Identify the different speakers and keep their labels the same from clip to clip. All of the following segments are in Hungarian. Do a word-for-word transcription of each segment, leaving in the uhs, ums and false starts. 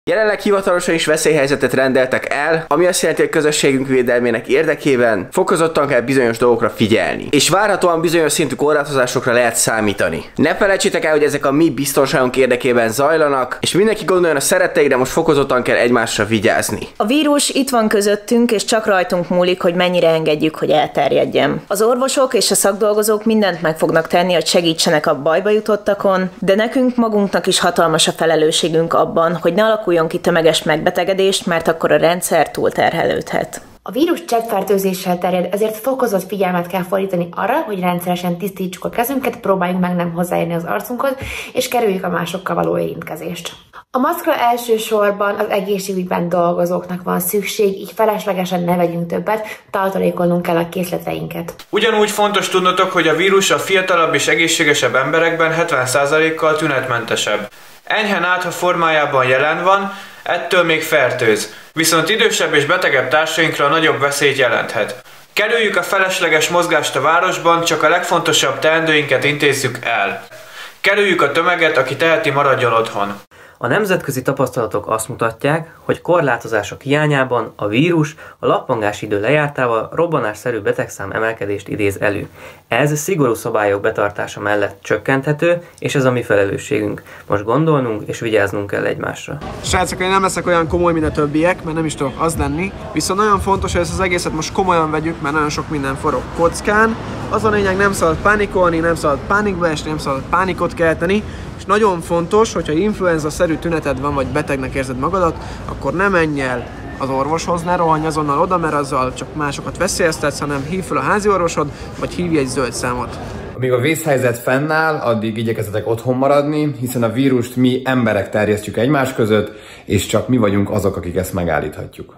Speaker 1: Jelenleg hivatalosan is veszélyhelyzetet rendeltek el, ami azt jelenti, hogy közösségünk védelmének érdekében fokozottan kell bizonyos dolgokra figyelni, és várhatóan bizonyos szintű korlátozásokra lehet számítani. Ne felejtsétek el, hogy ezek a mi biztonságunk érdekében zajlanak, és mindenki gondoljon a szeretteire, most fokozottan kell egymásra vigyázni.
Speaker 2: A vírus itt van közöttünk, és csak rajtunk múlik, hogy mennyire engedjük, hogy elterjedjen. Az orvosok és a szakdolgozók mindent meg fognak tenni, hogy segítsenek a bajba jutottakon, de nekünk magunknak is hatalmas a felelősségünk abban, hogy ne alakuljon ki tömeges megbetegedést, mert akkor a rendszer túlterhelődhet.
Speaker 3: A vírus cseppfertőzéssel terjed, ezért fokozott figyelmet kell fordítani arra, hogy rendszeresen tisztítsuk a kezünket, próbáljunk meg nem hozzáérni az arcunkhoz, és kerüljük a másokkal való érintkezést. A maszkra elsősorban az egészségügyben dolgozóknak van szükség, így feleslegesen ne vegyünk többet, tartalékolnunk kell a készleteinket.
Speaker 4: Ugyanúgy fontos tudnotok, hogy a vírus a fiatalabb és egészségesebb emberekben hetven százalékkal tünetmentesebb. Enyhe átha formájában jelen van, ettől még fertőz, viszont idősebb és betegebb társainkra nagyobb veszélyt jelenthet. Kerüljük a felesleges mozgást a városban, csak a legfontosabb teendőinket intézzük el. Kerüljük a tömeget, aki teheti, maradjon otthon.
Speaker 5: A nemzetközi tapasztalatok azt mutatják, hogy korlátozások hiányában a vírus a lappangási idő lejártával robbanásszerű betegszám emelkedést idéz elő. Ez szigorú szabályok betartása mellett csökkenthető, és ez a mi felelősségünk. Most gondolnunk és vigyáznunk kell egymásra.
Speaker 6: Srácok, én nem leszek olyan komoly, mint a többiek, mert nem is tudok az lenni, viszont nagyon fontos, hogy ezt az egészet most komolyan vegyük, mert nagyon sok minden forog kockán. Az a lényeg, nem szabad pánikolni, nem szabad pánikba esni, nem szabad pánikot kelteni, és nagyon fontos, hogyha influenza-szerű tüneted van, vagy betegnek érzed magadat, akkor ne menj el az orvoshoz, ne rohanj azonnal oda, mert azzal csak másokat veszélyeztetsz, hanem hívd fel a házi orvosod, vagy hívj egy zöld számot.
Speaker 7: Amíg a vészhelyzet fennáll, addig igyekezzetek otthon maradni, hiszen a vírust mi emberek terjesztjük egymás között, és csak mi vagyunk azok, akik ezt megállíthatjuk.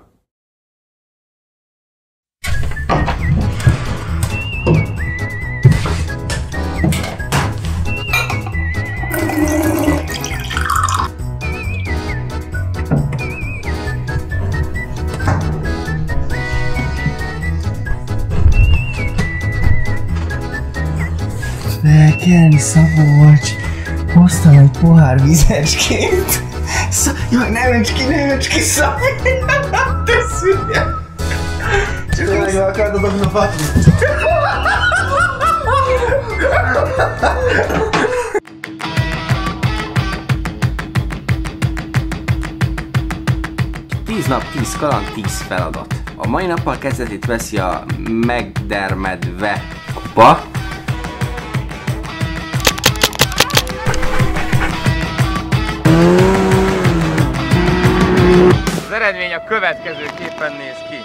Speaker 8: Fel kelni, Szabolcs! Hoztam egy pohár vizecskét! Sz- Jaj, ne önts ki, ne önts ki, Szabolcs! Te szülje! Csak meg akarod dobni a Patrit!
Speaker 1: tíz nap, tíz kaland, tíz feladat. A mai nappal kezdetét veszi a megdermedve kupa.
Speaker 4: Az eredmény a következőképpen néz ki.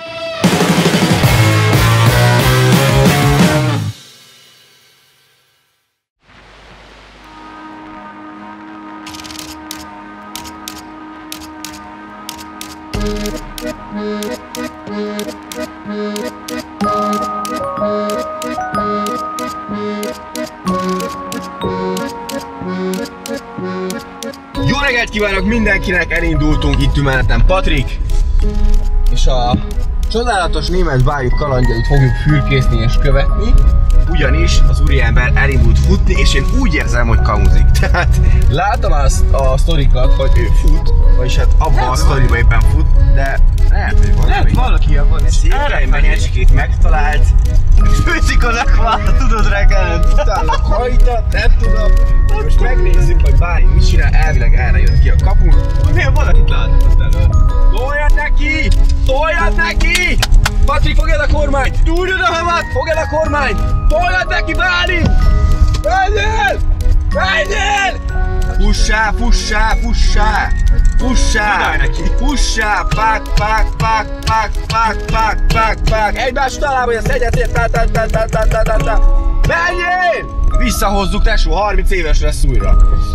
Speaker 9: Jó reggelt kívánok mindenkinek, elindultunk, itt ül mellettem Patrik, és a csodálatos német bájuk kalandjait fogjuk fürkészni és követni, ugyanis az úriember elindult futni, és én úgy érzem, hogy kamuzik. Tehát látom azt a sztorikat, hogy ő fut, vagyis hát abban a sztoriban éppen fut, de lehet, hogy valami. Lehet valaki abban, és székely menyecskét megtalált, főzik a lekvárt, tudod reggel, utána hajtat, nem tudom. Most megnézzük, hogy bármi mit csinál, elvileg erre jött ki a kapun, hogy milyen valakit látok azt elő. Toljad neki! Toljad neki! Patrik, fogjad a kormányt! Túljad a havat! Fogjad a kormányt! Toljad neki, Bálint! Menjél! Menjél! Fussá, fussá, fussá! Fussá! Fussá! Pák, pák, pák, pák, pák, pák, pák, pák! Egymás talába, hogy az egyetért, tá, tá, tá, tá, tá, tá, tá, tá. Menjél! Visszahozzuk, tesó, harminc éves lesz újra.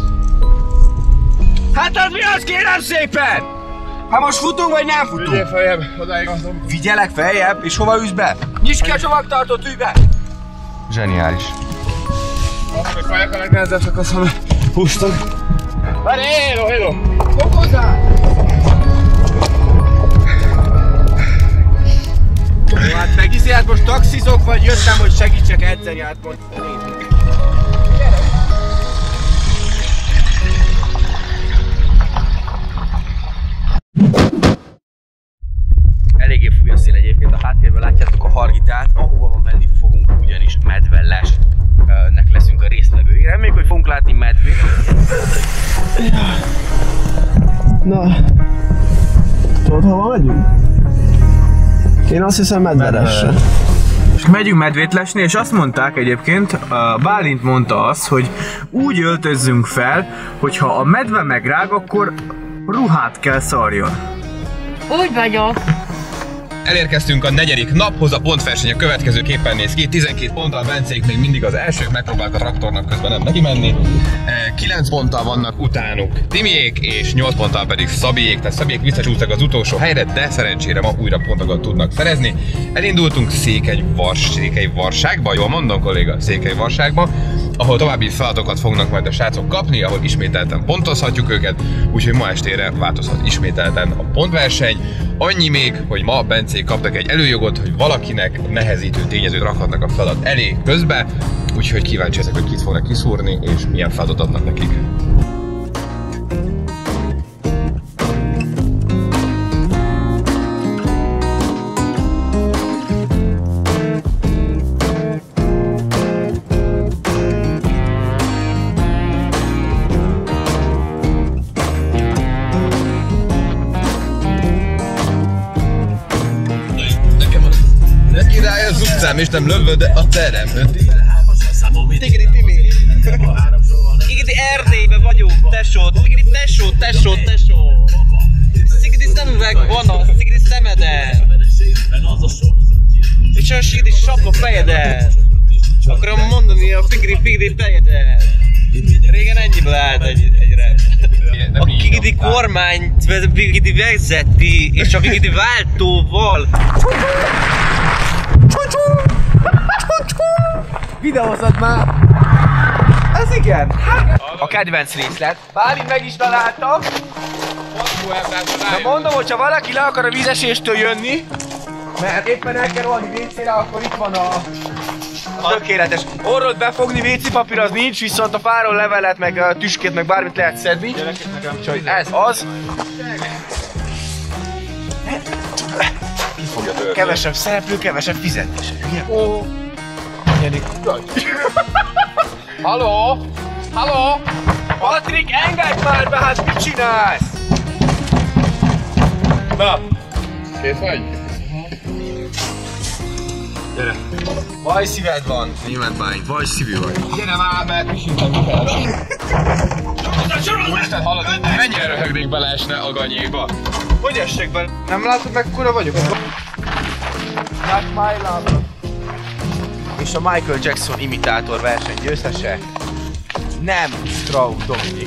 Speaker 9: Hát az mi az, kérem szépen? Hát most futunk, vagy nem futunk? Vigyél feljebb, odáig azon. Vigyelek feljebb? És hova ülsz be? Nyisd ki a csomagtartót, ülj be! Zseniális.
Speaker 4: Azt még feljebb a legnehezebb szakasz, amit húztak. Várj, hello, hello!
Speaker 9: Fokozzál! Jó, hát megizzi, hát most taxizok, vagy jöttem, hogy segítsek edzeni, hát most nézzük.
Speaker 6: Na, tudod, hova megyünk? Én azt hiszem medvedesre.
Speaker 4: És megyünk medvét lesni, és azt mondták egyébként, a Bálint mondta azt, hogy úgy öltözzünk fel, hogy ha a medve megrág, akkor ruhát kell szarjon.
Speaker 3: Úgy vagyok.
Speaker 9: Elérkeztünk a negyedik naphoz, a pontverseny a következőképpen néz ki. tizenkét ponttal Bencék még mindig az elsők, megpróbálnak a traktornak közben nem neki menni. kilenc ponttal vannak utánuk Timiék, és nyolc ponttal pedig Szabiék, tehát Szabiék visszacsúsztak az utolsó helyre, de szerencsére ma újra pontokat tudnak szerezni. Elindultunk Székelyvars, Székelyvarságba, jól mondom kolléga, Székelyvarságba, ahol további feladatokat fognak majd a srácok kapni, ahol ismételten pontozhatjuk őket, úgyhogy ma estére változhat ismételten a pontverseny. Annyi még, hogy ma Bencék kaptak egy előjogot, hogy valakinek nehezítő tényezőt rakhatnak a feladat elé közbe, úgyhogy kíváncsi ezek, hogy kit fognak kiszúrni, és milyen feladatot adnak nekik. Az utcám, és nem lövöd a terem.
Speaker 10: Tigri Timi. Igidi Erdélybe vagyunk, tesó. Tigri tesó, tesó, tesó. Szigidi szemüveg van a szigidi szemeden. És olyan sigidi sapka fejeden. Akarom mondani a figri figri fejedet. Régen ennyiből állt egy, egy rep. A Kigidi kormányt Vigidi vezeti, és a Vigidi váltóval.
Speaker 1: Videózod már! Ez igen! A kedvenc részlet. Bálint meg is találta. Na mondom, hogyha valaki le akar a vízeséstől jönni, mert éppen el kell rohanni vécére, akkor itt van a, a tökéletes. Orrot befogni, vécipapír az nincs, viszont a fáról levelet, meg a tüskét, meg bármit lehet szedni. Úgyhogy ez az. Kevesebb szereplő, kevesebb fizetés. Ó. Halló? Halló? Patrik, engedj már be, hát mit csinálsz? Na.
Speaker 9: Kész vagy?
Speaker 1: Gyere. Vaj szíved van.
Speaker 9: Német Bálint, vaj szívű vagy.
Speaker 1: Gyere már, mert pisítem mi kell.
Speaker 9: Úristen, hallod, mennyire röhögnék beleesne a ganyéba?
Speaker 1: Hogy essek be? Nem látod, mekkora vagyok? Not my love. És a Michael Jackson imitátor verseny győztese nem Straub Dominik.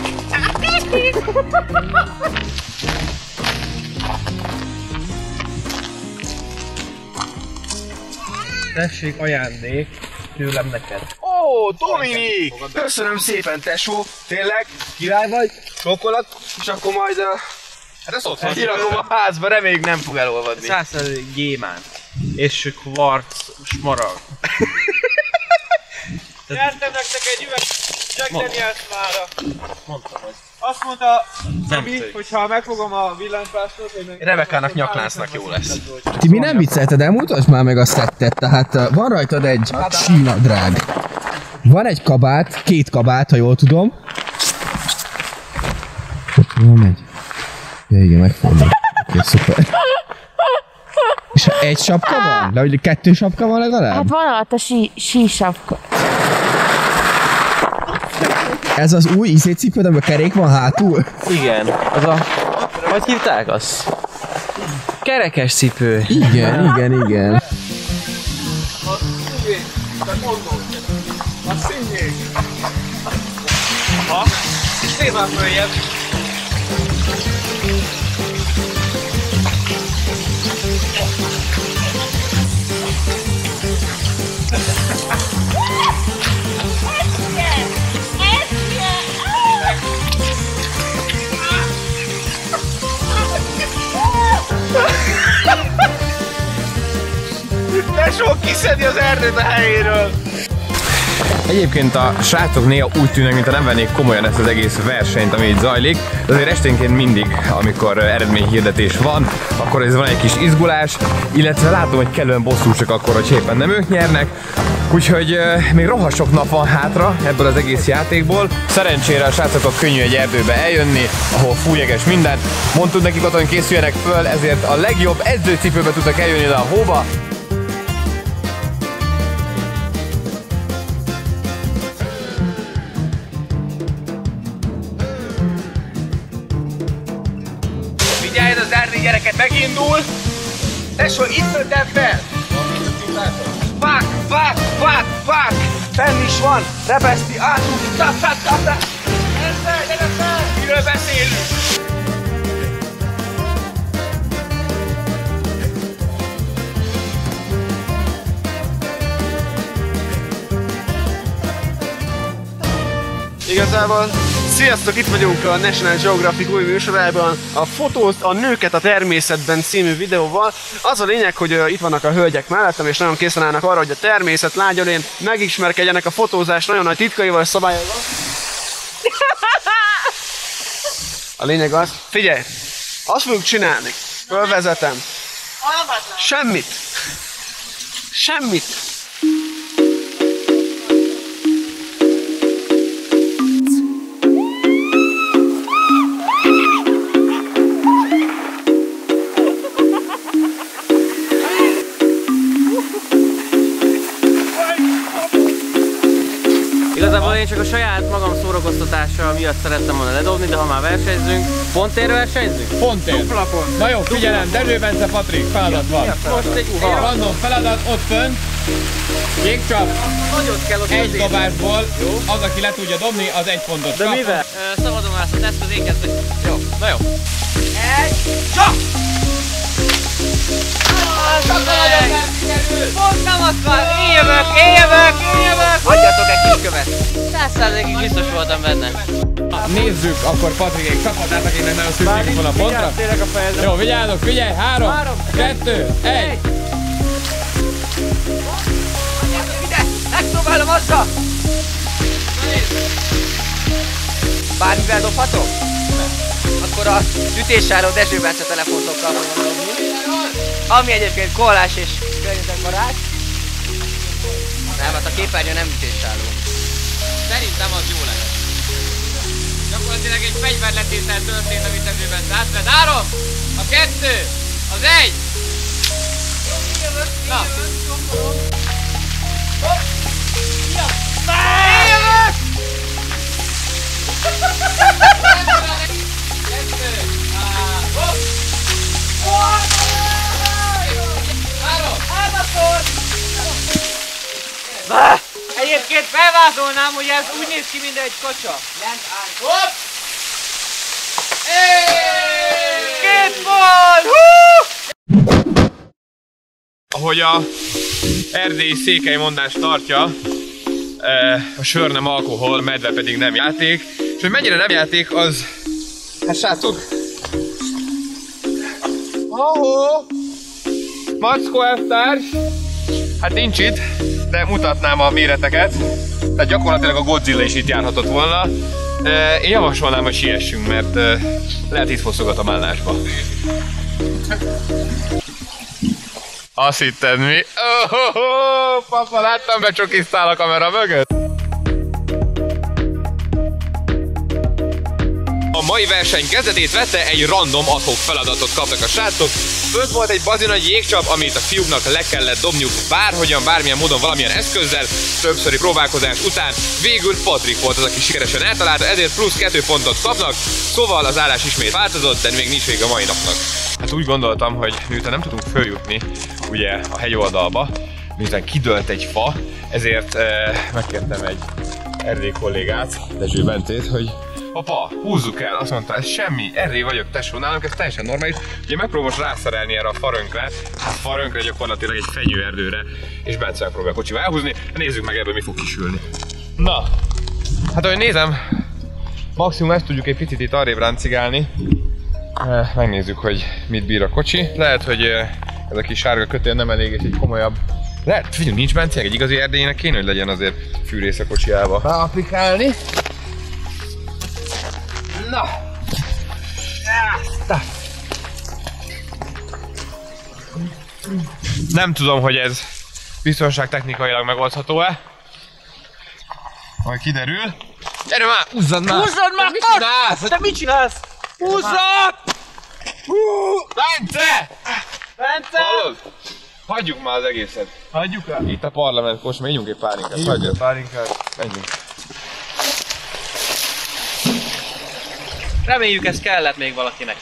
Speaker 5: Tessék, ajándék tőlem neked.
Speaker 1: Ó, Dominik! Köszönöm szépen, tesó. Tényleg, király vagy, csokolat, és akkor majd a...
Speaker 9: Hát ez ott van.
Speaker 1: Kirakom a házba, reméljük nem fog elolvadni.
Speaker 5: száz százalék gyémánt. És kvarc smaragd.
Speaker 4: Nyertem nektek egy üveg Jack Daniels mára.
Speaker 5: Mondtam, hogy
Speaker 4: Azt mondta Tibi, hogy ha megfogom a villanypásztot, hogy meg...
Speaker 1: Rebekának nyakláncnak jó lesz.
Speaker 8: Tibi, nem viccelted el, mutasd már meg a szettet, tehát uh, van rajtad egy sínadrág. Van egy kabát, két kabát, ha jól tudom. Jól megy. Ja igen, megfogom. Oké, szuper. És egy sapka van? De ugye kettő sapka van legalább?
Speaker 3: Hát van alatt a sí, sí sapka.
Speaker 8: Ez az új izécipőd, amiben kerék van hátul?
Speaker 5: igen, az a... Hogy hívták azt? Kerekes cipő.
Speaker 8: Igen, igen, igen.
Speaker 4: A színjék, te mondod. A színjék. Ha? És nézd már följebb.
Speaker 1: Tesó, kiszedi az erdőt a helyéről!
Speaker 7: Egyébként a srácok néha úgy tűnnek, mintha nem vennék komolyan ezt az egész versenyt, ami itt zajlik, de azért esténként mindig, amikor eredményhirdetés van, akkor ez van egy kis izgulás, illetve látom, hogy kellően bosszúsak akkor, hogy éppen nem ők nyernek. Úgyhogy euh, még rohadt sok nap van hátra ebből az egész játékból. Szerencsére a srácoknak könnyű egy erdőbe eljönni, ahol fújeges minden. Mondtuk nekik otthon, hogy készüljenek föl, ezért a legjobb edzőcipőbe tudtak eljönni le a hóba.
Speaker 9: Figyelj, az erdély gyereket megindul! Tesó, itt szöntem fel! Fák, fák, fák, fák! Fenn is van! Repeszti, átúzik, tap, tap, tap, tap! Gyere fel, gyere fel! Miről beszélünk? Igazából, sziasztok! Itt vagyunk a National Geographic új műsorában, a Fotózd a nőket a természetben című videóval. Az a lényeg, hogy uh, itt vannak a hölgyek mellettem, és nagyon készen állnak arra, hogy a természet lágyolén megismerkedjenek a fotózás nagyon nagy titkaival és szabályaival. A lényeg az, figyelj! Azt fogjuk csinálni. Fölvezetem. Semmit. Semmit.
Speaker 5: Igazából én csak a saját magam szórakoztatása miatt szerettem volna ledobni, de ha már versenyzünk, pontért versenyzünk?
Speaker 11: Pontért. Dupla pont. Na jó, figyelem, Dezső Bence, Patrik, feladat van.
Speaker 5: Most egy uha.
Speaker 11: Random feladat, ott fönt. Jégcsap. Egy dobásból az, aki le tudja dobni, az egy pontot
Speaker 5: de
Speaker 11: kap.
Speaker 5: De mivel? Ö, szabadon állsz, eszköz én kezdve. Jó, na jó.
Speaker 9: Egy, csap! Csak nagyon nem sikerül!
Speaker 10: Pont nem akar! Én jövök, én jövök, én jövök!
Speaker 9: Hagyjatok egy kis követ!
Speaker 10: Száz százalékig biztos voltam benne.
Speaker 11: Nézzük akkor Patrikék csapatát, akinek nagyon szükségük van a pontra. Jó, vigyázok, figyelj! Három, kettő, egy!
Speaker 9: Ide! Megpróbálom azzal! Bármivel dobhatok? Akkor a ütésálló Dezső Bence telefontokkal fogom dobni. Ami egyébként koalás és környezetbarát. Nem, hát a képernyő nem ütésálló.
Speaker 11: Szerintem az jó lehet. Gyakorlatilag egy fegyverletétel történt, amit Dezső Bence átvett. Három, a kettő, az egy! Na!
Speaker 9: Én jövök!
Speaker 10: Egyébként felvázolnám, hogy ez úgy néz ki, mint egy kocsa.
Speaker 9: Hopp!
Speaker 10: Két pont!
Speaker 7: Ahogy a erdélyi székely mondás tartja, a sör nem alkohol, medve pedig nem játék. És hogy mennyire nem játék, az... Hát srácok! Ahó! Mackó elvtárs! Hát nincs itt, de mutatnám a méreteket. Tehát gyakorlatilag a Godzilla is itt járhatott volna. Én javasolnám, hogy siessünk, mert lehet itt foszogat a málnásba. Azt hitted mi? Oh, oh, oh, papa, láttam, becsokiztál a kamera mögött? A mai verseny kezdetét vette, egy random ad hoc feladatot kaptak a srácok. Fönt volt egy bazi nagy jégcsap, amit a fiúknak le kellett dobniuk bárhogyan, bármilyen módon, valamilyen eszközzel. Többszöri próbálkozás után végül Patrik volt az, aki sikeresen eltalálta, ezért plusz kettő pontot kapnak. Szóval az állás ismét változott, de még nincs vége a mai napnak. Hát úgy gondoltam, hogy miután nem tudunk följutni ugye a hegyoldalba, miután kidőlt egy fa, ezért eh, megkértem egy erdély kollégát, Dezső Bencét, hogy apa, húzzuk el, azt mondta, ez semmi, erdély vagyok, tesó, nálunk ez teljesen normális. Ugye megpróbál most rászerelni erre a farönkre, hát farönkre gyakorlatilag egy fenyőerdőre, és Bence megpróbál a kocsival elhúzni, nézzük meg ebből mi fog kisülni. Na, hát ahogy nézem, maximum ezt tudjuk egy picit itt arrébb ráncigálni. Megnézzük, hogy mit bír a kocsi. Lehet, hogy ez a kis sárga kötél nem elég, és egy komolyabb Lehet, figyelj, nincs benzin, egy igazi erdélyének kéne, hogy legyen azért fűrész a kocsiába.
Speaker 9: Beaplikálni. Na!
Speaker 7: Nem tudom, hogy ez biztonságtechnikailag megoldható-e. Majd kiderül. Gyere már! Húzzad már!
Speaker 10: Húzzad már!
Speaker 7: Mit csinálsz?
Speaker 10: Te mit csinálsz?
Speaker 7: Húzzad! Bence!
Speaker 10: Bence!
Speaker 7: Hallod? Hagyjuk már az egészet.
Speaker 10: Hagyjuk el?
Speaker 7: Itt a parlament, most menjünk egy pálinkát. Hagyjuk egy
Speaker 10: pálinkát.
Speaker 7: Menjünk.
Speaker 10: Reméljük, ez kellett még valakinek.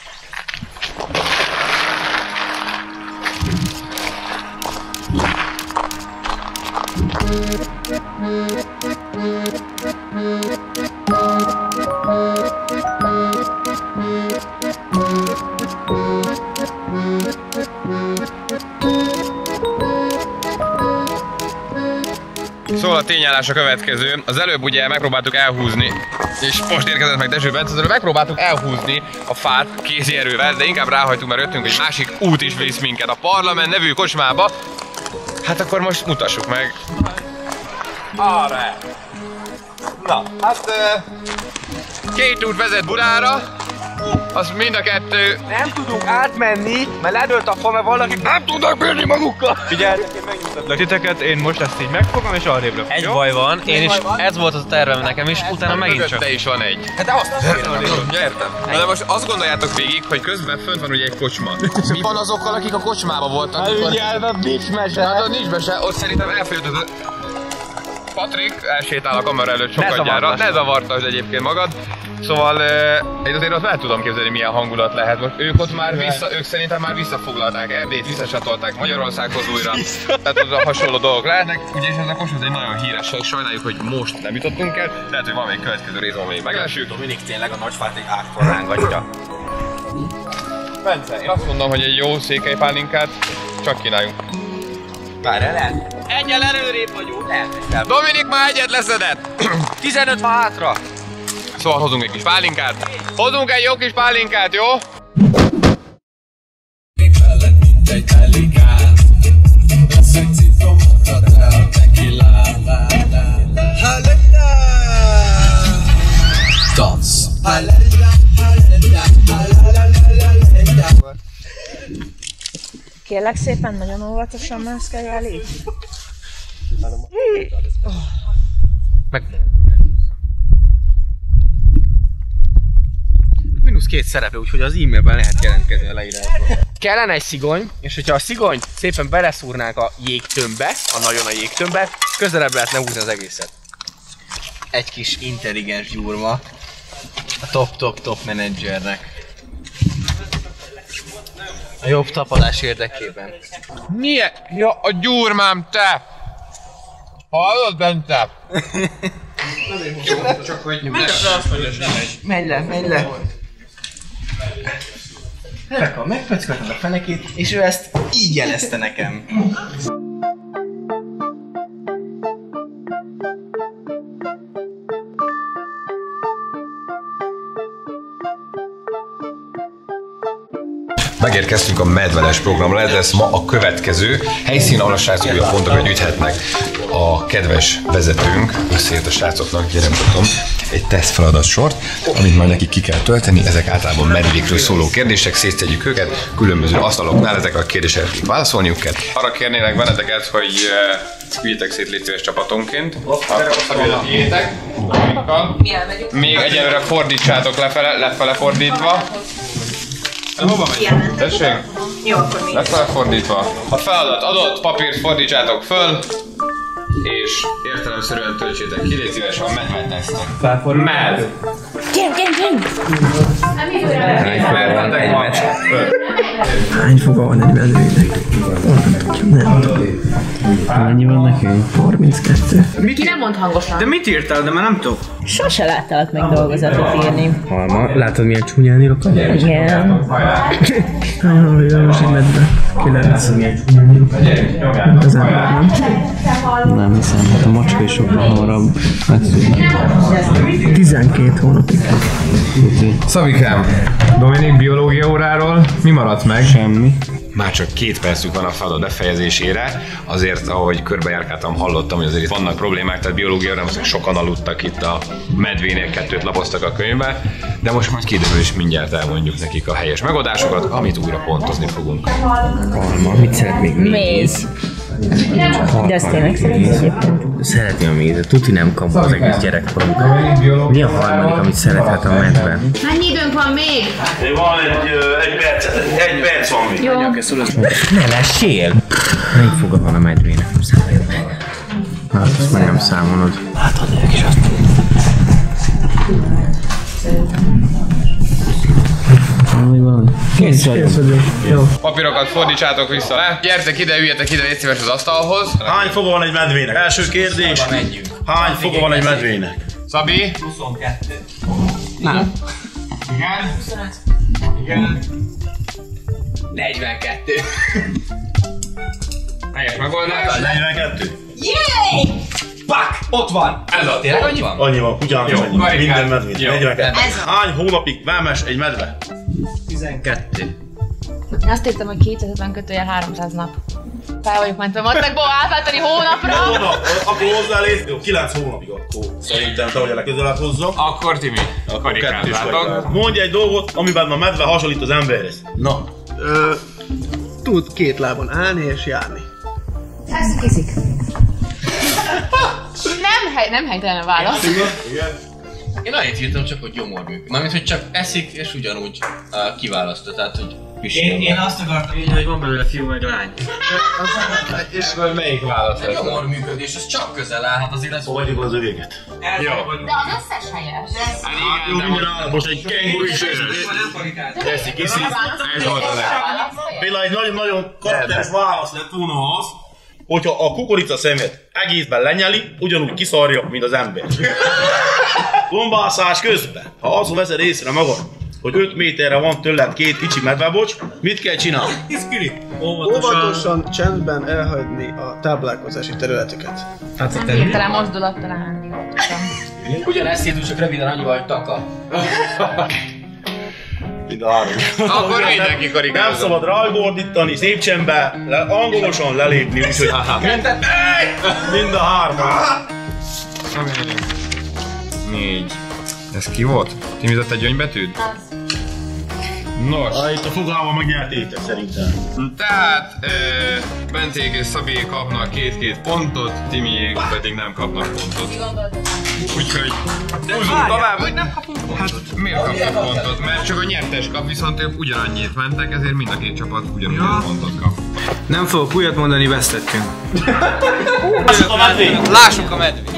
Speaker 7: Szóval a tényállás a következő. Az előbb ugye megpróbáltuk elhúzni, és most érkezett meg Dezső Bence, az előbb megpróbáltuk elhúzni a fát kézi erővel, de inkább ráhagytunk, mert jöttünk, hogy másik út is visz minket a Parlament nevű kocsmába. Hát akkor most mutassuk meg. Arra! Na, hát uh, két út vezet Budára, az mind a kettő...
Speaker 10: Nem tudunk átmenni, mert ledőlt a fa, mert valaki nem tudnak bírni magukkal.
Speaker 4: Figyeljetek, én megmutatlak titeket, én most ezt így megfogom és arrébb.
Speaker 10: Egy jó? Baj van, én is, ez volt az a tervem nekem is, utána megint csak.
Speaker 7: Te is van egy. Hát de azt ja, értem. De most azt gondoljátok végig, hogy közben fönt van ugye egy kocsma. Mi van azokkal, akik a kocsmába voltak?
Speaker 10: Hát ugye ebben nincs mese.
Speaker 7: Hát ott nincs mese, ott szerintem elfogyott az... Patrik elsétál a kamera előtt sokadjára, ne zavartasd egyébként magad. Szóval én azért ott el tudom képzelni, milyen hangulat lehet. Most ők ott már vissza, ők szerintem már visszafoglalták Erdélyt, visszacsatolták Magyarországhoz újra. Tehát az a hasonló dolgok lehetnek. Ugyanis ez a Kossuth egy nagyon híres hely, sajnáljuk, hogy most nem jutottunk el. Lehet, hogy van még következő részben, még meglessük.
Speaker 9: Dominik tényleg a nagyfáték átforrángatja.
Speaker 7: Bence, én azt mondom, hogy egy jó székely pálinkát csak kínáljunk.
Speaker 9: Várj, lehet?
Speaker 10: Egyel előrébb vagyunk.
Speaker 9: Lehet.
Speaker 7: Dominik már egyet leszedett!
Speaker 10: tizenöt van hátra.
Speaker 7: Szóval hozunk egy kis pálinkát. Hozunk egy jó kis pálinkát, jó?
Speaker 9: Dance.
Speaker 2: Kérlek szépen, nagyon óvatosan mászkálj elé.
Speaker 10: Meg... Minusz két szereplő, úgyhogy az e-mailben lehet jelentkezni a leírásban. Kellene egy szigony, és hogyha a szigonyt szépen beleszúrnánk a jégtömbbe, a nagyon a jégtömbbe, közelebb lehetne húzni az egészet.
Speaker 9: Egy kis intelligens gyurma a top-top-top menedzsernek. A jobb tapadás érdekében.
Speaker 7: Milyen? Ja, a gyurmám, te! Hallod, Bence?
Speaker 9: Csak hogy menj le, menj le! Rebeka, megpöckölted a fenekét, és ő ezt így jelezte nekem.
Speaker 7: Megérkeztünk a medvenes programra, ez lesz ma a következő helyszín, ahol a srácok a pontokat gyűjthetnek. A kedves vezetőnk összeért a srácoknak, gyere mutatom, egy teszt feladatsort, amit majd nekik ki kell tölteni. Ezek általában medvékről szóló kérdések, szétszedjük őket, különböző asztaloknál ezekre a kérdésekre válaszolniuk kell. Arra kérnélek benneteket, hogy küldjetek szét légy szíves csapatonként. Jöjjetek, még egyelőre fordítsátok lefele, lefele fordítva. Hova megy? Tessék?
Speaker 2: Jó, akkor mi?
Speaker 7: Lefele fordítva. A feladat adott, papírt fordítsátok föl, és értelemszerűen töltsétek ki, légy szíves, a medvetesznek.
Speaker 10: Felfordítva.
Speaker 7: Med!
Speaker 2: Gyerünk, gyerünk, gyerünk!
Speaker 6: Hány foga van egy medvének? Nem tudom. Mennyi van nekünk? harminckettő.
Speaker 2: Ki nem mond hangosan?
Speaker 4: De mit írtál, de már nem tudok.
Speaker 2: Sose láttalak meg dolgozatot írni.
Speaker 6: Halma, látod milyen csúnyán írok?
Speaker 2: Igen.
Speaker 6: Nagyon jó, most egy medve. kilenc. Mint az ember, nem? Nem hiszem, hát a macska is sokkal hamarabb megszűnik. tizenkét hónapig.
Speaker 7: Szabikám, Dominik biológia óráról mi maradt meg?
Speaker 6: Semmi.
Speaker 7: már csak két percük van a feladat befejezésére, azért ahogy körbejárkáltam, hallottam, hogy azért itt vannak problémák, tehát biológiai nem hogy sokan aludtak itt a medvénél, kettőt lapoztak a könyvbe, de most majd kiderül és mindjárt elmondjuk nekik a helyes megoldásokat, amit újra pontozni fogunk.
Speaker 5: Alma, mit szeret még? Méz.
Speaker 2: De azt tényleg szeretnék.
Speaker 5: Szereti a mézet, tuti nem kap az egész gyerekkorunk. Mi a harmadik, amit szerethet a medve?
Speaker 3: Mennyi időnk van még?
Speaker 12: Van egy, egy perc, egy perc van még.
Speaker 3: Jó.
Speaker 5: Ne lessél! Melyik foga van a medvének? Számoljad meg.
Speaker 6: Hát ezt meg nem számolod.
Speaker 5: Látod, ők is azt.
Speaker 6: Kész, kész vagyok. Jó.
Speaker 7: Papírokat fordítsátok vissza le. Gyertek ide, üljetek ide, légy szíves az asztalhoz.
Speaker 12: Hány foga van egy medvének? Első kérdés. Hány foga van egy medvének?
Speaker 7: Szabi?
Speaker 10: huszonkettő.
Speaker 6: Nem.
Speaker 7: Igen?
Speaker 10: huszonöt.
Speaker 7: Igen?
Speaker 10: negyvenkettő.
Speaker 7: Helyes megoldás.
Speaker 12: negyvenkettő.
Speaker 10: Jéj! Pak! Ott van! Ez a tényleg annyi van?
Speaker 12: Annyi van, kutyának
Speaker 7: Jó,
Speaker 12: annyi.
Speaker 7: karikát.
Speaker 12: Minden medvén.
Speaker 7: Jó.
Speaker 12: negyvenkettő. Hány hónapig vámes egy medve?
Speaker 10: tizenkettő.
Speaker 3: Én azt írtam, hogy kétszázötven kötőjel háromszáz nap. Fel vagyok mentve matekból átváltani hónapra.
Speaker 12: Hónap, akkor hozzálét, jó, kilenc hónapig akkor. Szerintem te, hogy a legközelebb hozzam.
Speaker 7: Akkor Timi, a karikázzátok.
Speaker 12: Mondj egy dolgot, amiben a medve hasonlít az emberhez. Na.
Speaker 6: Ö, tud két lábon állni és járni.
Speaker 3: Eszik, iszik. Nem, hely, nem helytelen válasz.
Speaker 12: Igen.
Speaker 10: Én annyit írtam csak, hogy gyomorműk. Mármint, hogy csak eszik és ugyanúgy uh, kiválasztja, tehát hogy
Speaker 5: Én, én azt akartam írni, hogy van belőle fiú meg lány.
Speaker 7: És akkor melyik válasz?
Speaker 10: a gyomorműködés, az csak közel állhat azért ez.
Speaker 12: Fogadjuk az övéget.
Speaker 7: Jó.
Speaker 3: De az összes helyes.
Speaker 12: Jó, minden állapos, egy kenguru is.
Speaker 7: Eszik, iszik. Ez volt a leg.
Speaker 12: Például egy nagyon-nagyon karakteres válasz lett volna az, hogyha a kukorica szemét egészben lenyeli, ugyanúgy kiszarja, mint az ember. Gombászás közben, ha azon veszed észre magad, hogy öt méterre van tőled két kicsi medvebocs, mit kell csinálni?
Speaker 6: Óvatosan, Óvatosan csendben elhagyni a táplálkozási területüket.
Speaker 3: Hirtelen mozdulattal állni.
Speaker 10: Ugyanezt írtuk, csak röviden annyival, hogy taka.
Speaker 12: Mind a három.
Speaker 7: Akkor mindenki karikázza.
Speaker 12: Nem szabad rajgordítani, szép csendben, le, angolosan lelépni, úgyhogy mind a hárman.
Speaker 7: Négy. Ez ki volt? Timizett egy gyöngybetűd? Nos.
Speaker 12: Ah, itt a fogalma megnyertétek szerintem.
Speaker 7: Tehát e, Benték és Szabi kapnak két-két pontot, Timiék pedig nem kapnak pontot. Úgyhogy húzunk tovább, hogy nem kapunk pontot. Hát miért kapnak pontot? Mert csak a nyertes kap, viszont ők ugyanannyit mentek, ezért mind a két csapat ugyanúgy ja. pontot kap.
Speaker 4: Nem fogok újat mondani, vesztettünk.
Speaker 10: Lássuk a medvét!
Speaker 11: Lássuk a medvét!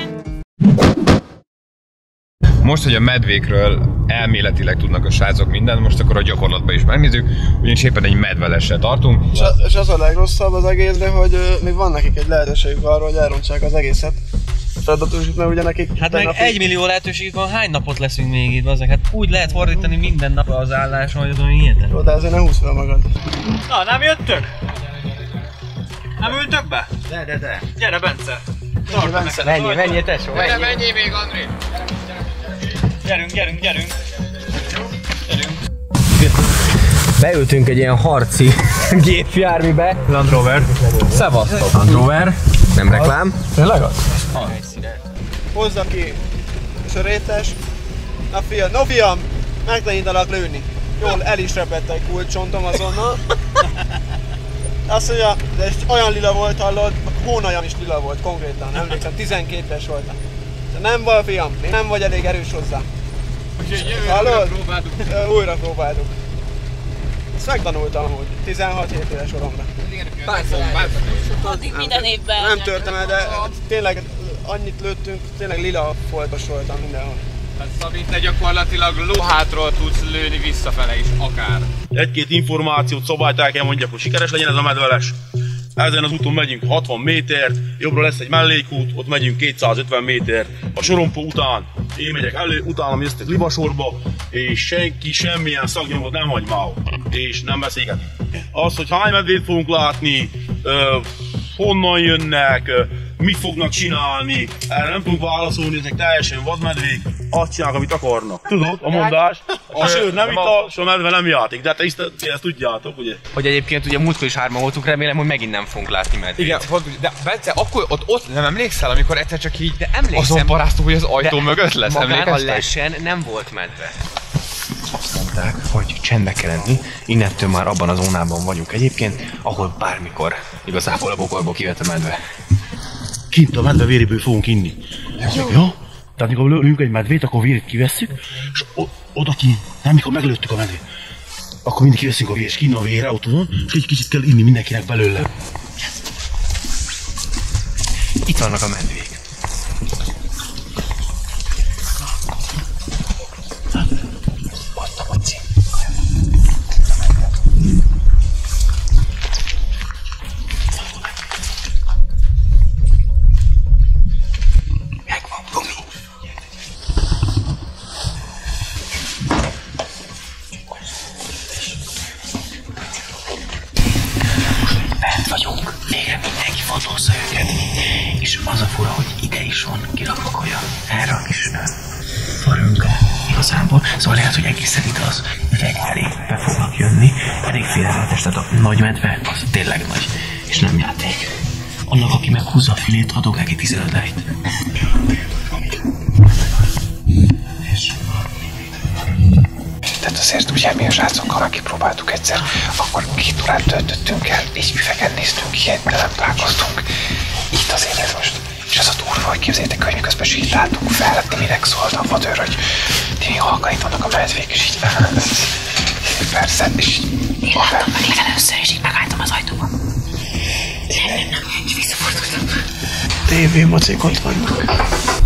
Speaker 7: Most, hogy a medvékről elméletileg tudnak a srácok mindent, most akkor a gyakorlatban is megnézzük, ugyanis éppen egy medvelessel tartunk.
Speaker 6: És az, és az a legrosszabb az egészben, hogy uh, még van nekik egy lehetőségük arra, hogy elrontsák az egészet. Feladatusuk, mert ugye nekik...
Speaker 10: Hát meg egy millió lehetőségük van, hány napot leszünk még itt, bazzeg? Hát úgy lehet fordítani minden nap az álláson, hogy az olyan hihetetlen.
Speaker 6: Jó, de ezért ne húzz fel magad.
Speaker 4: Na, nem jöttök? Nem ültök be?
Speaker 10: De, de, de.
Speaker 4: Gyere, Bence!
Speaker 6: Bence,
Speaker 10: Menjél, menjél, tesó,
Speaker 11: Gyere, menjél még, André!
Speaker 4: Gyerünk, gyerünk, gyerünk! Gyerünk!
Speaker 5: Beültünk egy ilyen harci gépjárműbe.
Speaker 4: Land Rover.
Speaker 5: Szevasztok. Land Rover. Nem reklám.
Speaker 6: Tényleg az? Hozza ki sörétes. Na fiam, no fiam, megtanítalak lőni. Jól el is repett egy kulcsontom azonnal. Azt mondja, de olyan lila volt, hallod, hónajam is lila volt konkrétan, emlékszem, tizenkét éves voltam. De nem baj, fiam, még nem vagy elég erős hozzá. Hallod? Újra próbáltuk. Ezt megtanultam amúgy, tizenhat éves koromra.
Speaker 2: Addig minden évben.
Speaker 6: Nem törtem el, de tényleg annyit lőttünk, tényleg lila foltos voltam mindenhol.
Speaker 11: Hát Szabi, te gyakorlatilag lóhátról tudsz lőni visszafele is, akár.
Speaker 12: Egy-két információt, szabályt el kell mondjak, hogy sikeres legyen ez a medveles. Ezen az úton megyünk hatvan métert, jobbra lesz egy mellékút, ott megyünk kétszázötven métert. A sorompó után én megyek elő, utána mi jöttek libasorba, és senki semmilyen szaknyomot nem hagy már, és nem beszélgetünk. Az, hogy hány medvét fogunk látni, ö, honnan jönnek, ö, mit fognak csinálni, erre nem tudunk válaszolni, ezek teljesen vadmedvék. azt csinálnak, amit akarnak. Tudod, a mondás, a sör nem ital, és a medve nem játék. De hát ezt, ezt tudjátok, ugye?
Speaker 7: Hogy egyébként ugye múltkor is hárman voltunk, remélem, hogy megint nem fogunk látni medvét. Igen, de Bence, akkor ott, ott nem emlékszel, amikor egyszer csak így de azon paráztuk, hogy az ajtó mögött lesz, emlékeztek? A lesen nem volt medve.
Speaker 13: Azt mondták, hogy csendbe kell lenni, innentől már abban a zónában vagyunk egyébként, ahol bármikor igazából a bokorból kivett a medve.
Speaker 12: Kint a medve véréből fogunk inni. Jó? Ja? Tehát mikor lőünk egy medvét, akkor a vérét kivesszük, és oda ki, nem mikor meglőttük a medvét, akkor mindig kiveszünk a vért, és kinn a vére, ott van, és egy kicsit kell inni mindenkinek belőle.
Speaker 13: Itt vannak a medvék. És az a fura, hogy ide is van kirakva kaja, erre a kis farönkre igazából, szóval lehet, hogy egészen ide az üveg elé be fognak jönni, elég félelmetes, tehát a nagy medve az tényleg nagy, és nem játék. Annak, aki meghúzza a fülét, adok neki tizenöt lejt.
Speaker 14: Tehát azért ugye mi a srácokkal már kipróbáltuk egyszer, akkor két órát töltöttünk el, egy üvegen néztünk ilyet, de nem találkoztunk. Itt azért ez most. És az a durva, hogy képzeljétek, hogy miközben sétáltunk fel, Timinek szólt a vadőr, hogy Timi, halkan itt vannak a medvék, és így persze, és így...
Speaker 3: Én láttam meg legelőször, és így megálltam az ajtóban. Nem, nem, nem, és visszafordultam.
Speaker 8: Tévé macék ott vannak.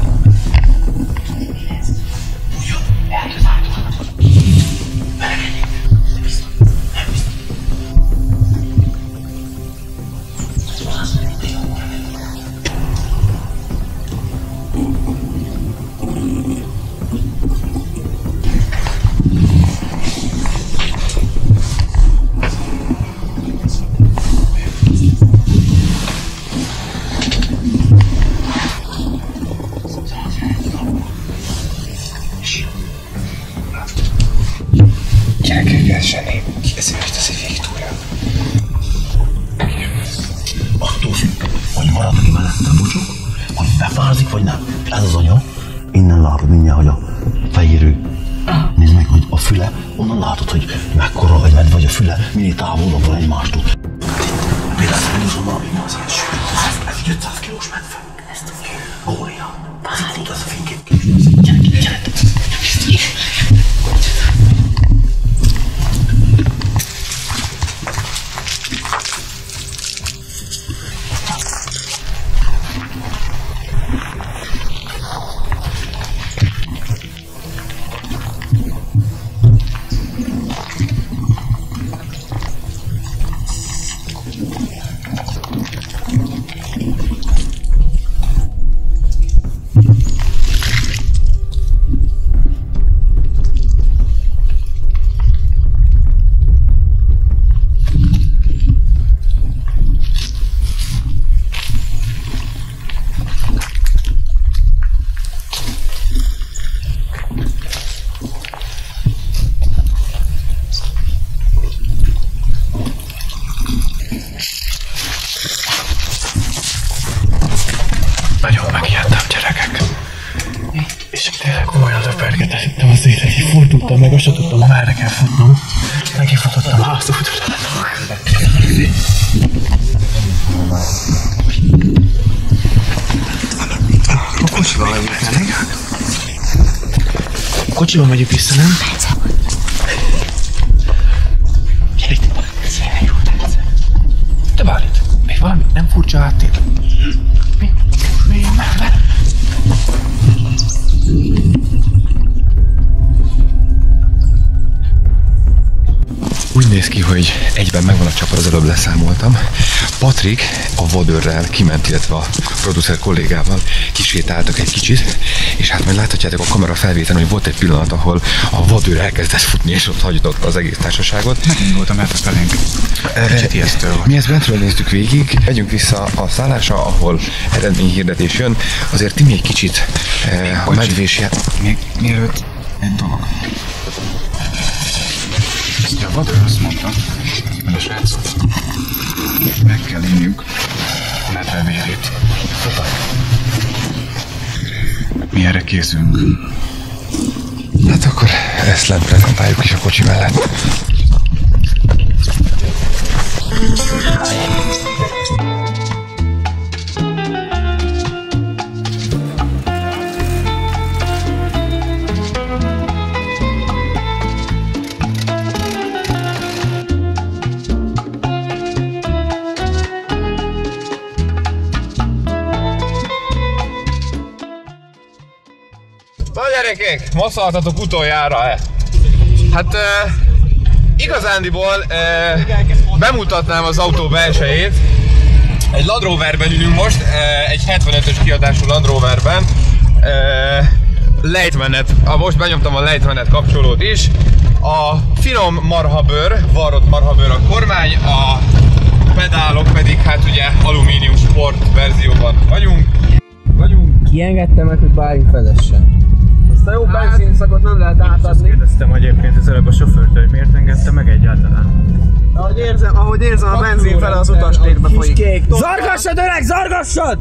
Speaker 12: Vagy nem. Ez az anya. Innen látod mindjárt, hogy a fejéről. Nézd meg, hogy a füle. Onnan látod, hogy mekkora egy medve, vagy a füle minél távolabb van egymástól. Például ez mondjuk, hogy valami az ilyen sűrű. Ez egy ötszáz kilós medve. Ez tudja. Órián. Tudod, ez a fénykép. Gyere ki, gyere.
Speaker 8: Nagyon megijedtem, gyerekek. És tényleg komolyan löpergetett hittem az élet, így fordultam meg, azt sem tudtam, merre kell futnom. Megifutottam a házútra. A kocsival megyünk el, igen? A kocsival megyünk vissza, nem? Gyere itt! Te várj itt! Még valami nem furcsa háttér? Mi? Mi? Merre?
Speaker 9: Úgy néz ki, hogy egyben megvan a csapat, az előbb leszámoltam. Patrik a vadőrrel kiment, illetve a producer kollégával kisétáltak egy kicsit, és hát majd láthatjátok a kamera felvételen, hogy volt egy pillanat, ahol a vadőr elkezdett futni, és ott hagyott az egész társaságot.
Speaker 14: Megindultam el felénk. Kicsit ijesztő volt.
Speaker 9: Mi ezt bentről néztük végig, megyünk vissza a szállásra, ahol eredményhirdetés jön. Azért Timi egy kicsit eh, a medvés...
Speaker 14: Még mielőtt egy dolog. Ezt a vadőr azt mondta, hogy a srácok meg kell inniuk a medvevérét. Mi erre készülünk.
Speaker 9: Hát akkor ezt lent prezentáljuk is a kocsi mellett.
Speaker 7: Na gyerekek, ma szartatok utoljára-e? Hát uh, igazándiból uh, bemutatnám az autó belsejét. Egy Land Roverben ülünk most, uh, egy hetvenötös kiadású Land Roverben. Uh, lejtmenet, ah, most benyomtam a lejtmenet kapcsolót is. A finom marhabőr, varrott marhabőr a kormány, a pedálok pedig hát ugye alumínium sport verzióban vagyunk. vagyunk.
Speaker 8: Kiengedte meg, hogy bármi fedessen.
Speaker 6: Azt a jó benzinszakot nem lehet átadni.
Speaker 4: Azt kérdeztem egyébként az előbb a sofőrtől, hogy miért engedte meg egyáltalán.
Speaker 6: Ahogy érzem, ahogy érzem a benzin fele az utastérbe folyik.
Speaker 8: Zargassad öreg, zargassad!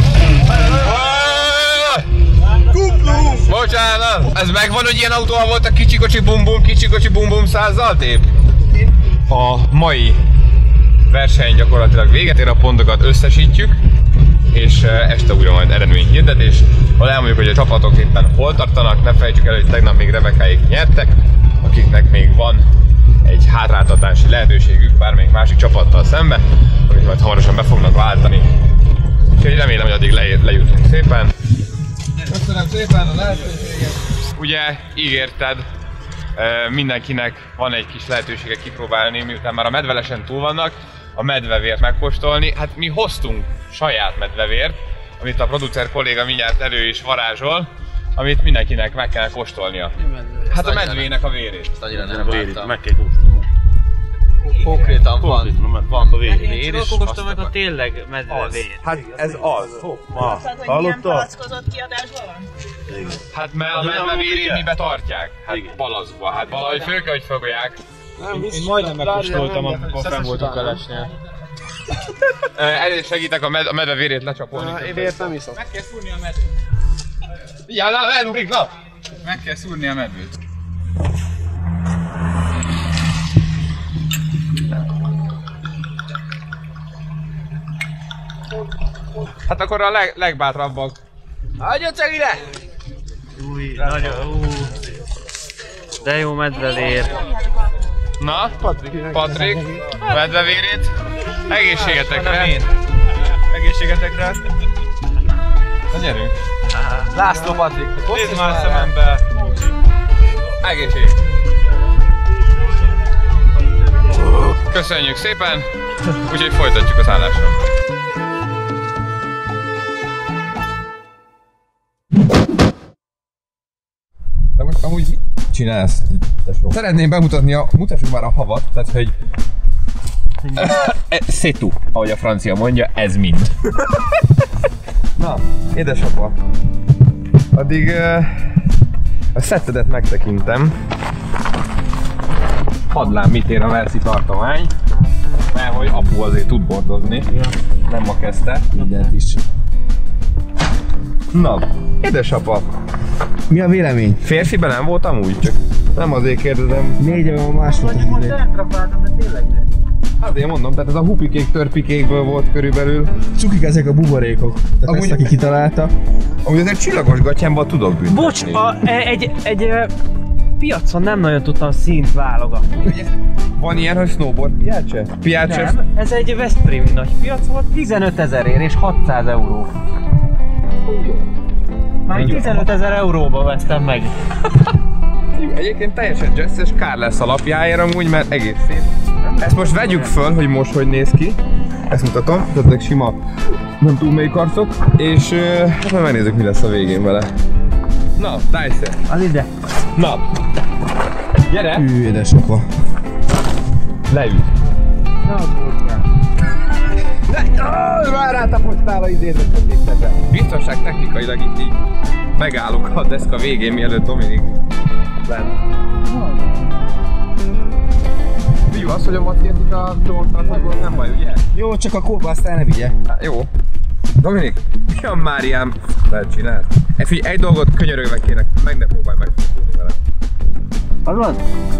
Speaker 7: Bocsánat! Ez megvan, hogy ilyen autóval volt a kicsi kocsi bum bum, kicsi kocsi bum bum százzal tép? A mai verseny gyakorlatilag véget ér, a pontokat összesítjük, és este újra majd eredményhirdetés, ahol elmondjuk, hogy a csapatok éppen hol tartanak. Ne felejtsük el, hogy tegnap még Rebekáék nyertek, akiknek még van egy hátráltatási lehetőségük bármelyik másik csapattal szembe, amit majd hamarosan be fognak váltani. Úgyhogy remélem, hogy addig le, lejutunk szépen. Köszönöm szépen a lehetőséget! Ugye ígérted, mindenkinek van egy kis lehetősége kipróbálni, miután már a medvelesen túl vannak, a medvevért megkóstolni. Hát mi hoztunk saját medvevért, amit a producer kolléga mindjárt elő is varázsol, amit mindenkinek meg kell kóstolnia. Hát a medvének a vérét.
Speaker 10: Ezt annyira nem vártam.
Speaker 12: Meg kell kóstolni.
Speaker 10: Konkrétan van, van a vér, vér
Speaker 5: és azt meg a tényleg medvevér.
Speaker 7: Hát ez az.
Speaker 12: Ma, hallottad?
Speaker 7: Hát mert a medvevérét mibe tartják? Hát palacba. Hát valahogy föl kell, hogy fogják.
Speaker 4: Én, én majdnem megkóstoltam, amikor fenn voltunk a lesnél.
Speaker 7: Elég segítek a, med a medve vérét lecsapolni.
Speaker 6: Én vért nem iszok.
Speaker 10: Meg kell szúrni a medvét.
Speaker 7: Ja, na, elugrik, na!
Speaker 10: Meg kell szúrni a medvét.
Speaker 7: Hát akkor a leg, legbátrabbak.
Speaker 10: Hagyjatok ide!
Speaker 5: Új, nagyon, ú. De jó medvevér.
Speaker 7: Na, Patrik, Patrik medvevérét. Egészségetekre.
Speaker 4: Egészségetekre.
Speaker 7: Na gyerünk.
Speaker 10: László Patrik,
Speaker 7: nézd már a szemembe. Egészség. Köszönjük szépen, úgyhogy folytatjuk az állásra. De most amúgy mit csinálsz? Szeretném bemutatni a... Mutassuk már a havat, tehát hogy... C'est tout, ahogy a francia mondja, ez mind. Na, édesapa. Addig uh, a szettedet megtekintem. Hadd lám, mit ér a Merci tartomány. Mert hogy apu azért tud bordozni. Nem ma kezdte.
Speaker 8: Mindent is.
Speaker 7: Na, édesapa.
Speaker 8: Mi a vélemény?
Speaker 7: Férfibe nem voltam úgy, csak nem azért kérdezem.
Speaker 8: Négy éve van más volt az idő.
Speaker 7: Hát én mondom, tehát ez a hupikék törpikékből volt körülbelül.
Speaker 8: Cukik ezek a buborékok. Tehát amúgy, ezt, aki kitalálta.
Speaker 7: Amúgy azért csillagos gatyámban tudok büntetni.
Speaker 5: Bocs, a, egy, egy, egy piacon nem nagyon tudtam színt válogatni.
Speaker 7: Van ilyen, hogy snowboard piace? Piace?
Speaker 5: Nem, ez egy veszprémi nagy piac volt, tizenöt ezerért és hatszáz euró. Már tizenöt ezer euróba vettem meg.
Speaker 7: Egyébként teljesen jazzes, kár lesz a lapjáért amúgy, mert egész szép. Ezt most vegyük föl, hogy most hogy néz ki. Ezt mutatom, tehát ezek sima, nem túl mély karcok. És hát majd megnézzük, mi lesz a végén vele. Na, Dyson.
Speaker 5: Az ide.
Speaker 7: Na. Gyere!
Speaker 9: Hű, édesapa.
Speaker 7: Leült.
Speaker 5: Na, búrkál.
Speaker 7: Már rátapostál a idézet kötészedre. Biztonság technikailag itt így megállok a deszka végén, mielőtt Dominik lent. Fiú, az, hogy a macértik a csóntartagból nem baj, ugye?
Speaker 9: Jó, csak a kóba aztán ne vigye.
Speaker 7: Hát, jó. Dominik, mi a Máriám lehet csinált? E, figyelj, egy dolgot könyörögve kérek, meg ne próbálj megfordulni vele.
Speaker 5: Hallod?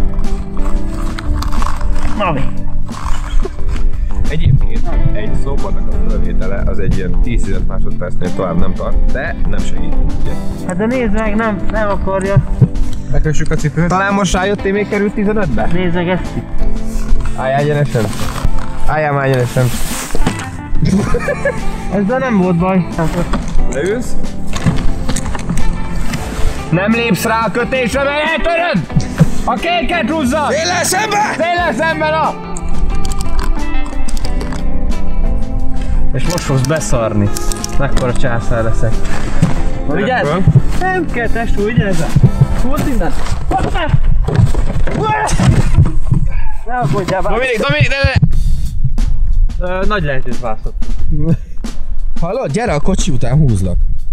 Speaker 5: Mami.
Speaker 7: Egyébként egy szóbornak a fölvétele az egy ilyen tíz másodpercnél tovább nem tart, de nem segít, ugye?
Speaker 5: Hát de nézd meg, nem, nem akarja.
Speaker 7: Megkössük a cipőt. Talán most rájöttél, még került tizenötbe?
Speaker 5: Nézd meg ezt itt.
Speaker 7: Álljál egyenesen. Álljál már egyenesen.
Speaker 5: Ezzel nem volt baj.
Speaker 7: Leülsz? Nem lépsz rá a kötésre, mert eltöröd! A kéket húzzad!
Speaker 9: Széllel szembe!
Speaker 7: Széllel szembe, na!
Speaker 5: És most fogsz beszarni. Mekkora császár leszek. Vigyázz! Nem kell testú, vigyázz! Húzd innen! Hoppá! Ne aggódjál bár!
Speaker 7: Dominik, Dominik, ne, ne!
Speaker 5: Nagy lehetőt választottunk.
Speaker 9: Hallod? Gyere, a kocsi után húzlak.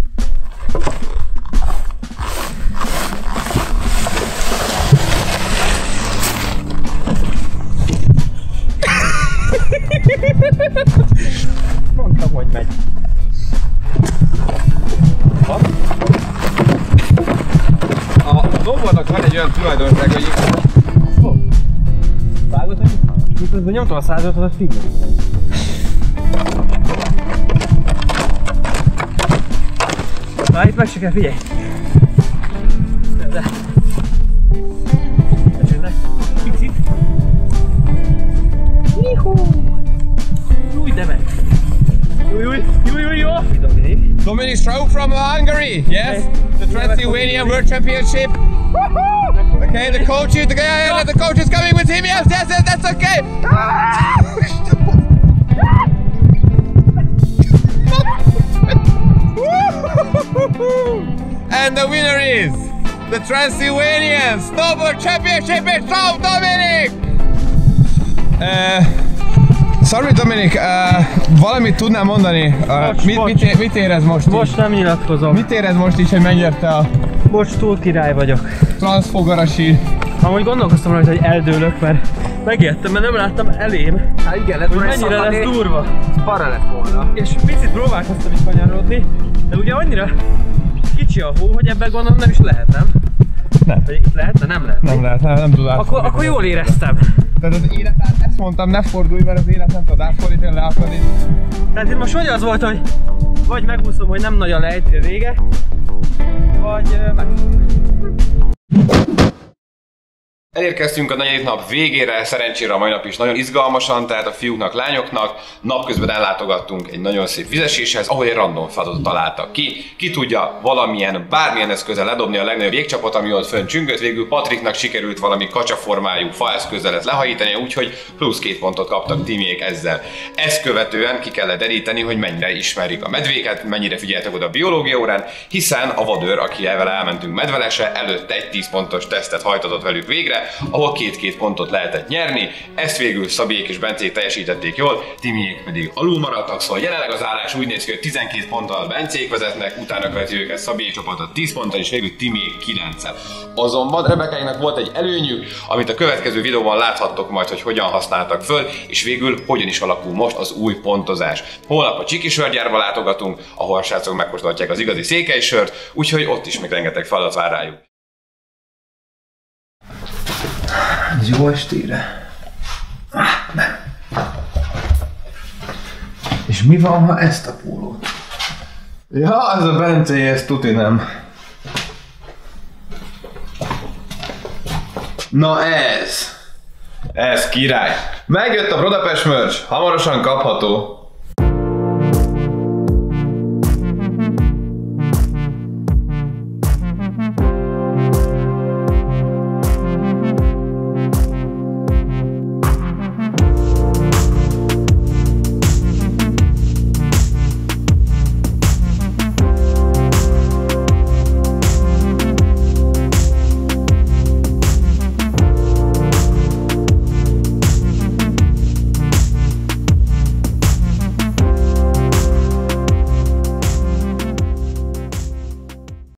Speaker 5: Mondtam, hogy megy.
Speaker 7: Ha? A dobornak van egy olyan tulajdonság, hogy
Speaker 5: Oh. Vágod, hogy miközben nyomtam a százötöt, figyelj. Na, itt meg se kell, figyelj. De, de. Becsönnek. Picit. Juhú. Júj, de meg. Júj, júj, júj, júj, jó. Dominik.
Speaker 7: Dominic Stroh from Hungary, yes? The Transylvania World Championship. Okay, the coach is, the, yeah, yeah, the coach is coming with him, yes, yes, yes, that's okay. And the winner is the Transylvanian Snowboard Championship in Stroh, Dominic! Uh, sorry Dominic, uh, valamit tudnál mondani? Uh,
Speaker 5: Bocs,
Speaker 7: mit,
Speaker 5: bocs.
Speaker 7: mit, mit érez most?
Speaker 5: Most
Speaker 7: így?
Speaker 5: nem nyilatkozom.
Speaker 7: Mit érez most is, hogy megnyerte a
Speaker 5: Bocs, túl király vagyok.
Speaker 7: Transfogarasi?
Speaker 5: Amúgy gondolkoztam rajta, hogy eldőlök, mert megijedtem, mert nem láttam elém.
Speaker 6: Hát igen, lett
Speaker 5: hogy
Speaker 6: volna
Speaker 5: mennyire
Speaker 6: szakadni,
Speaker 5: lesz durva.
Speaker 6: balra lett volna.
Speaker 5: És picit próbálkoztam is kanyarodni, de ugye annyira kicsi a hó, hogy ebben gondolom nem is lehet, nem?
Speaker 7: Nem.
Speaker 5: Vagy itt lehetne? Nem lehet.
Speaker 7: Nem lehet, nem, nem tud átfordítani.
Speaker 5: Akkor, akkor jól éreztem.
Speaker 7: Tehát az élet át, ezt mondtam, ne fordulj, mert az élet nem tud átfordítani, leakadni.
Speaker 5: Tehát itt most vagy az volt, hogy vagy megúszom, hogy nem nagy a lejtő vége, vagy uh, megúszom.
Speaker 7: Elérkeztünk a negyedik nap végére, szerencsére a mai nap is nagyon izgalmasan, tehát a fiúknak, lányoknak. Napközben ellátogattunk egy nagyon szép vizeséshez, ahol egy random feladatot találtak ki. Ki tudja valamilyen, bármilyen eszközzel ledobni a legnagyobb jégcsapot, ami ott fönn csüngött. Végül Patriknak sikerült valami kacsaformájú faeszközzel ezt lehajítani, úgyhogy plusz két pontot kaptak Timiék ezzel. Ezt követően ki kellett deríteni, hogy mennyire ismerik a medvéket, mennyire figyeltek oda a biológia órán, hiszen a vadőr, aki ezzel elmentünk medvelese, előtte egy tíz pontos tesztet hajtatott velük végre, ahol két-két pontot lehetett nyerni. Ezt végül Szabiék és Bencék teljesítették jól, Timiék pedig alul maradtak, szóval jelenleg az állás úgy néz ki, hogy tizenkét ponttal Bencék vezetnek, utána követi őket Szabiék csapatot tíz ponttal, és végül Timiék kilenccel. Azonban Rebekáknak volt egy előnyük, amit a következő videóban láthattok majd, hogy hogyan használtak föl, és végül hogyan is alakul most az új pontozás. Holnap a Csiki sörgyárba látogatunk, ahol a srácok megkóstolhatják az igazi székelysört, úgyhogy ott is még rengeteg feladat vár rájuk.
Speaker 8: Ez jó estére. Ah, nem. És mi van, ha ezt a pólót?
Speaker 7: Ja, ez a Bencé, ez tuti nem. Na ez! Ez király! Megjött a Budapest merch, hamarosan kapható.